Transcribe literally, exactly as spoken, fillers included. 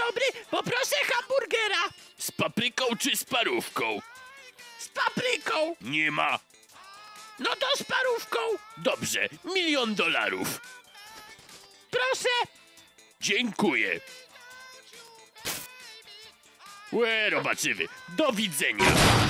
dobry, poproszę hamburgera. Z papryką czy z parówką? Z papryką. Nie ma. No to z parówką. Dobrze, milion dolarów. Proszę. Dziękuję. Łe, robaczywy, do widzenia.